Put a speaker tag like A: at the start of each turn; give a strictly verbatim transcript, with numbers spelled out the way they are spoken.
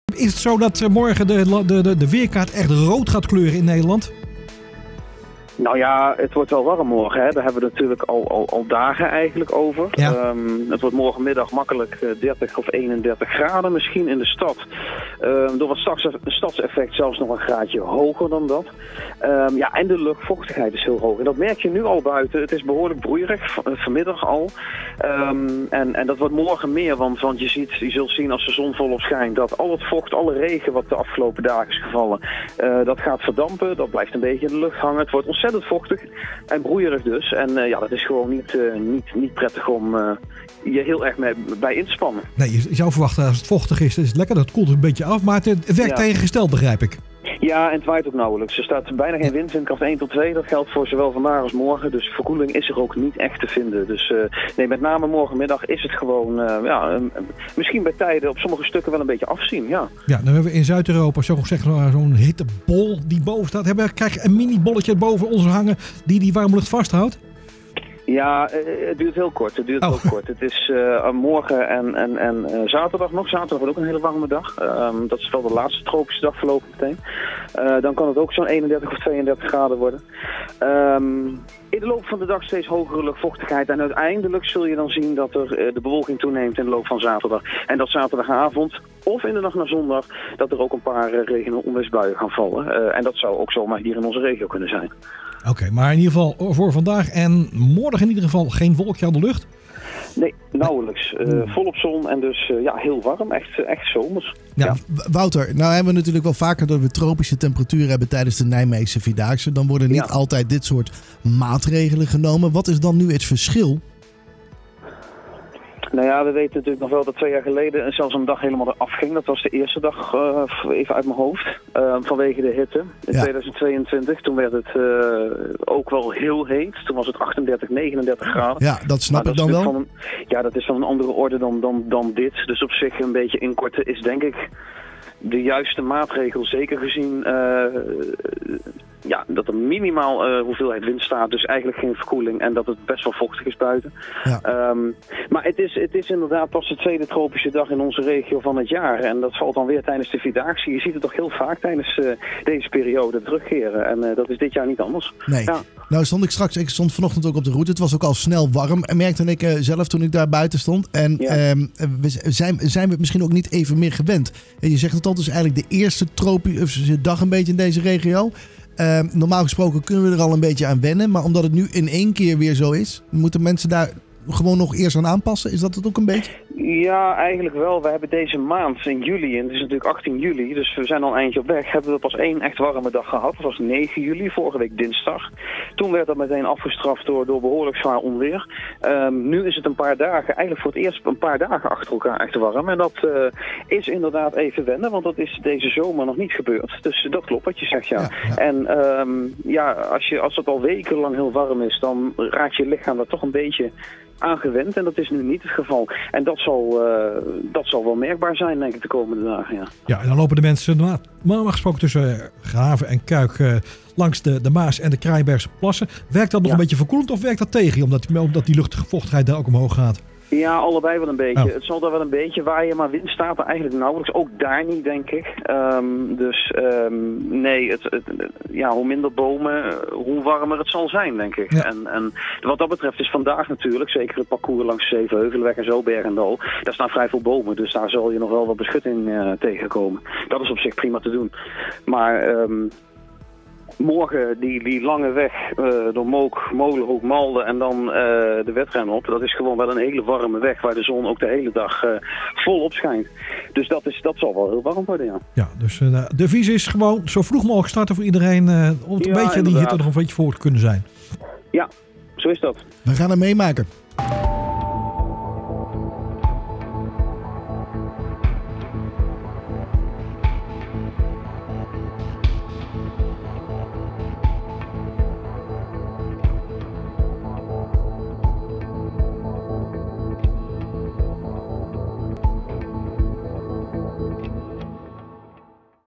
A: Is het zo dat morgen de, de, de, de weerkaart echt rood gaat kleuren in Nederland?
B: Nou ja, het wordt wel warm morgen. Hè. Daar hebben we natuurlijk al, al, al dagen eigenlijk over.
A: Ja.
B: Um, het wordt morgenmiddag makkelijk uh, dertig of eenendertig graden misschien in de stad. Um, door het stads, stadseffect zelfs nog een graadje hoger dan dat. Um, ja, en de luchtvochtigheid is heel hoog. En dat merk je nu al buiten. Het is behoorlijk broeierig, v- vanmiddag al. Um, en, en dat wordt morgen meer, want, want je, ziet, je zult zien als de zon volop schijnt dat al het vocht, alle regen wat de afgelopen dagen is gevallen, uh, dat gaat verdampen. Dat blijft een beetje in de lucht hangen. Het wordt ontzettend vochtig en broeierig dus. En uh, ja, dat is gewoon niet, uh, niet, niet prettig om uh, je heel erg mee, bij in te spannen.
A: Nee, je zou verwachten als het vochtig is, is het lekker. Dat koelt een beetje af, maar het werkt
B: Ja.
A: tegengesteld, begrijp ik.
B: Ja, en het waait ook nauwelijks. Er staat bijna geen wind, windkracht één tot twee. Dat geldt voor zowel vandaag als morgen. Dus verkoeling is er ook niet echt te vinden. Dus uh, nee, met name morgenmiddag is het gewoon, uh, ja, um, misschien bij tijden op sommige stukken wel een beetje afzien, ja.
A: Ja, dan hebben we in Zuid-Europa zo gezegd zo'n hittebol die boven staat. Hebben we krijg een mini bolletje boven ons hangen die die warme lucht vasthoudt?
B: Ja, uh, het duurt heel kort. Het duurt
A: Oh.
B: heel kort. Het is uh, morgen en, en, en uh, zaterdag nog. Zaterdag wordt ook een hele warme dag. Um, dat is wel de laatste tropische dag voorlopig meteen. Uh, dan kan het ook zo'n eenendertig of tweeëndertig graden worden. Um, in de loop van de dag steeds hogere luchtvochtigheid. En uiteindelijk zul je dan zien dat er uh, de bewolking toeneemt in de loop van zaterdag. En dat zaterdagavond of in de nacht naar zondag dat er ook een paar uh, regen- en onweersbuien gaan vallen. Uh, en dat zou ook zomaar hier in onze regio kunnen zijn.
A: Oké, okay, maar in ieder geval voor vandaag en morgen in ieder geval geen wolkje aan de lucht?
B: Nee, nauwelijks. Uh, volop zon en dus uh, ja, heel warm. Echt, echt zomers.
C: Ja,
B: Ja.
C: Wouter, nou hebben we natuurlijk wel vaker dat we tropische temperaturen hebben tijdens de Nijmeegse Vierdaagse. Dan worden niet
B: Ja.
C: altijd dit soort maatregelen genomen. Wat is dan nu het verschil?
B: Nou ja, we weten natuurlijk nog wel dat twee jaar geleden zelfs een dag helemaal eraf ging. Dat was de eerste dag, uh, even uit mijn hoofd, uh, vanwege de hitte. In
C: Ja.
B: tweeduizend tweeëntwintig, toen werd het uh, ook wel heel heet. Toen was het achtendertig, negenendertig graden.
C: Ja, dat snap
B: Maar
C: ik
B: dat
C: dan
B: is
C: wel.
B: van een, ja, dat is van een andere orde dan, dan, dan dit. Dus op zich een beetje inkorten is denk ik de juiste maatregel. Zeker gezien uh, ja, dat er minimaal uh, hoeveelheid wind staat. Dus eigenlijk geen verkoeling. En dat het best wel vochtig is buiten.
C: Ja.
B: Um, maar het is, het is inderdaad pas de tweede tropische dag in onze regio van het jaar. En dat valt dan weer tijdens de Vierdaagse. Je ziet het toch heel vaak tijdens uh, deze periode terugkeren. En uh, dat is dit jaar niet anders.
C: Nee.
B: Ja.
C: Nou stond ik straks, ik stond vanochtend ook op de route. Het was ook al snel warm. En merkte ik uh, zelf toen ik daar buiten stond. En
B: Ja.
C: um, we zijn, zijn we misschien ook niet even meer gewend. En je zegt het al, het is eigenlijk de eerste tropische dag een beetje in deze regio. Uh, normaal gesproken kunnen we er al een beetje aan wennen. Maar omdat het nu in één keer weer zo is, moeten mensen daar gewoon nog eerst aan aanpassen. Is dat het ook een beetje?
B: Ja, eigenlijk wel. We hebben deze maand in juli, en het is natuurlijk achttien juli, dus we zijn al een eindje op weg, hebben we pas één echt warme dag gehad. Dat was negen juli, vorige week dinsdag. Toen werd dat meteen afgestraft door, door behoorlijk zwaar onweer. Um, nu is het een paar dagen, eigenlijk voor het eerst een paar dagen achter elkaar echt warm. En dat uh, is inderdaad even wennen, want dat is deze zomer nog niet gebeurd. Dus dat klopt wat je zegt, ja.
C: Ja, ja.
B: En um, ja, als, je, als het al wekenlang heel warm is, dan raakt je lichaam daar toch een beetje aangewend. En dat is nu niet het geval. En dat zal, uh, dat zal wel merkbaar zijn, denk ik, de komende dagen, ja.
A: Ja, en dan lopen de mensen normaal, normaal gesproken tussen Graven en Kuik uh, langs de, de Maas en de Krijbergse plassen. Werkt dat nog
B: Ja.
A: een beetje verkoelend of werkt dat tegen je, omdat, omdat die luchtvochtigheid daar ook omhoog gaat?
B: Ja, allebei wel een beetje.
A: Oh.
B: Het zal daar wel een beetje waaien, maar wind staat er eigenlijk nauwelijks. Ook daar niet, denk ik. Um, dus um, nee, het, het, ja, hoe minder bomen, hoe warmer het zal zijn, denk ik.
A: Ja.
B: En, en wat dat betreft is vandaag natuurlijk, zeker het parcours langs Zevenheuvelenweg en zo, Berg en Dal, daar staan vrij veel bomen. Dus daar zal je nog wel wat beschutting uh, tegenkomen. Dat is op zich prima te doen. Maar Um, morgen die, die lange weg uh, door Mook, Molenhoek, Malden en dan uh, de wedren op. Dat is gewoon wel een hele warme weg waar de zon ook de hele dag uh, volop schijnt. Dus dat, is, dat zal wel heel warm worden, ja.
A: Ja, dus uh, de devies is gewoon zo vroeg mogelijk starten voor iedereen. Uh, om het
B: Ja,
A: een beetje die
B: inderdaad.
A: hitte nog een beetje voor te kunnen zijn.
B: Ja, zo is dat.
C: We gaan het meemaken.